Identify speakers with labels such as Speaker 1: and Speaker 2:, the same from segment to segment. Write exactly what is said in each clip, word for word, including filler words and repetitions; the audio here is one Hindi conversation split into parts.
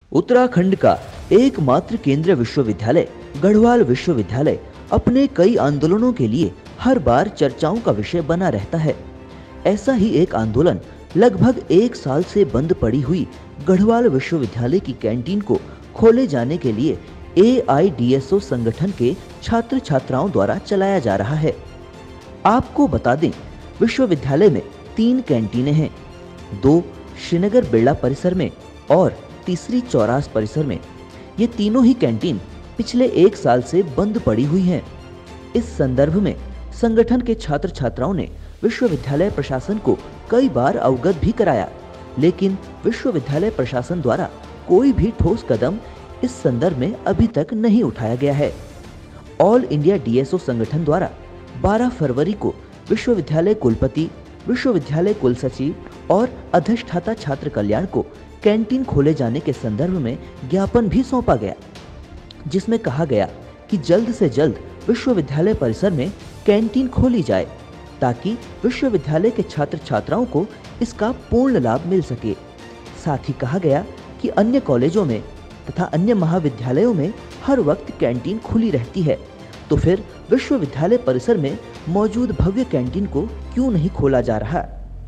Speaker 1: उत्तराखंड का एकमात्र केंद्रीय विश्वविद्यालय गढ़वाल विश्वविद्यालय अपने कई आंदोलनों के लिए हर बार चर्चाओं का विषय बना रहता है। ऐसा ही एक आंदोलन लगभग एक साल से बंद पड़ी हुई गढ़वाल विश्वविद्यालय की कैंटीन को खोले जाने के लिए ए आई डी एस ओ संगठन के छात्र छात्राओं द्वारा चलाया जा रहा है। आपको बता दें, विश्वविद्यालय में तीन कैंटीनें हैं, दो श्रीनगर बिरला परिसर में और तीसरी चौरास परिसर में। ये तीनों ही कैंटीन पिछले एक साल से बंद पड़ी हुई हैं। इस संदर्भ में संगठन के छात्र छात्राओं ने विश्वविद्यालय प्रशासन को कई बार अवगत भी कराया, लेकिन विश्वविद्यालय प्रशासन द्वारा कोई भी ठोस कदम इस संदर्भ में अभी तक नहीं उठाया गया है। All India D S O संगठन द्वारा बारह फरवरी को विश्वविद्यालय कुलपति, विश्वविद्यालय कुलसचिव और अधिष्ठाता छात्र कल्याण को कैंटीन खोले जाने के संदर्भ में ज्ञापन भी सौंपा गया, जिसमें कहा गया कि जल्द से जल्द विश्वविद्यालय परिसर में कैंटीन खोली जाए ताकि विश्वविद्यालय के छात्र छात्राओं को इसका पूर्ण लाभ मिल सके। साथ ही कहा गया कि अन्य कॉलेजों में तथा अन्य महाविद्यालयों में हर वक्त कैंटीन खुली रहती है, तो फिर विश्वविद्यालय परिसर में मौजूद भव्य कैंटीन को क्यों नहीं खोला जा रहा।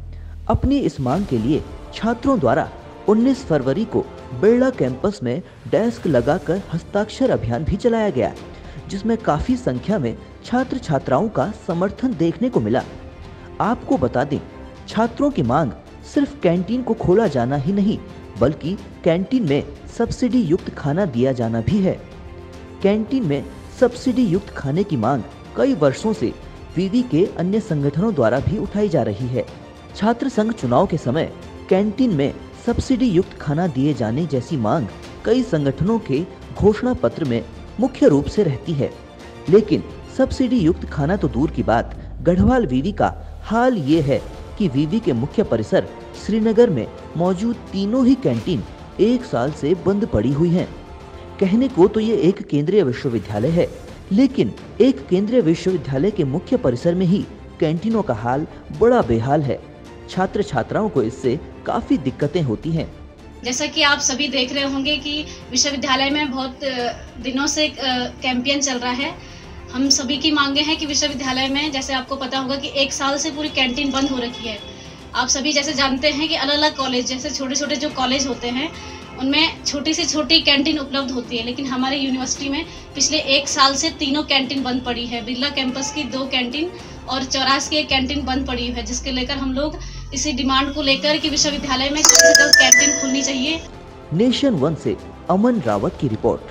Speaker 1: अपनी इस मांग के लिए छात्रों द्वारा उन्नीस फरवरी को बिरला कैंपस में डेस्क लगाकर हस्ताक्षर अभियान भी चलाया गया, जिसमें काफी संख्या में छात्र छात्राओं का समर्थन देखने को मिला। आपको बता दें, छात्रों की मांग सिर्फ कैंटीन को खोला जाना ही नहीं, बल्कि कैंटीन में सब्सिडी युक्त खाना दिया जाना भी है। कैंटीन में सब्सिडी युक्त खाने की मांग कई वर्षों से वीवी के अन्य संगठनों द्वारा भी उठाई जा रही है। छात्र संघ चुनाव के समय कैंटीन में सब्सिडी युक्त खाना दिए जाने जैसी मांग कई संगठनों के घोषणा पत्र में मुख्य रूप से रहती है, लेकिन सब्सिडी युक्त खाना तो दूर की बात, गढ़वाल वीवी का हाल ये है कि वीवी के मुख्य परिसर श्रीनगर में मौजूद तीनों ही कैंटीन एक साल से बंद पड़ी हुई हैं। कहने को तो ये एक केंद्रीय विश्वविद्यालय है, लेकिन एक केंद्रीय विश्वविद्यालय के मुख्य परिसर में ही कैंटीनों का हाल बड़ा बेहाल है। छात्र छात्राओं को इससे काफी दिक्कतें होती हैं।
Speaker 2: जैसा कि आप सभी देख रहे होंगे कि विश्वविद्यालय में बहुत दिनों से कैंपेन चल रहा है। हम सभी की मांगे हैं कि विश्वविद्यालय में, जैसे आपको पता होगा कि एक साल से पूरी कैंटीन बंद हो रखी है। आप सभी जैसे जानते हैं कि अलग अलग कॉलेज, जैसे छोटे छोटे जो कॉलेज होते हैं उनमें छोटी से छोटी कैंटीन उपलब्ध होती है, लेकिन हमारे यूनिवर्सिटी में पिछले एक साल से तीनों कैंटीन बंद पड़ी है। बिरला कैंपस की दो कैंटीन और चौरास की एक कैंटीन बंद पड़ी है, जिसके लेकर हम लोग इसी डिमांड को लेकर कि विश्वविद्यालय में जल्द से जल्द कैंटीन खुलनी चाहिए।
Speaker 1: नेशन वन से अमन रावत की रिपोर्ट।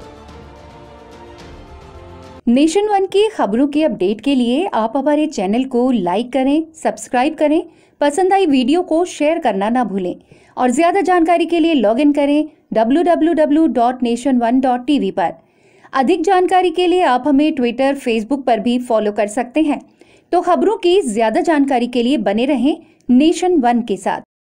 Speaker 3: नेशन वन की खबरों के अपडेट के लिए आप हमारे चैनल को लाइक करें, सब्सक्राइब करें, पसंद आई वीडियो को शेयर करना ना भूलें और ज्यादा जानकारी के लिए लॉग इन करें W W W dot nation one dot T V पर। अधिक जानकारी के लिए आप हमें ट्विटर, फेसबुक पर भी फॉलो कर सकते हैं। तो खबरों की ज्यादा जानकारी के लिए बने रहें नेशन वन के साथ।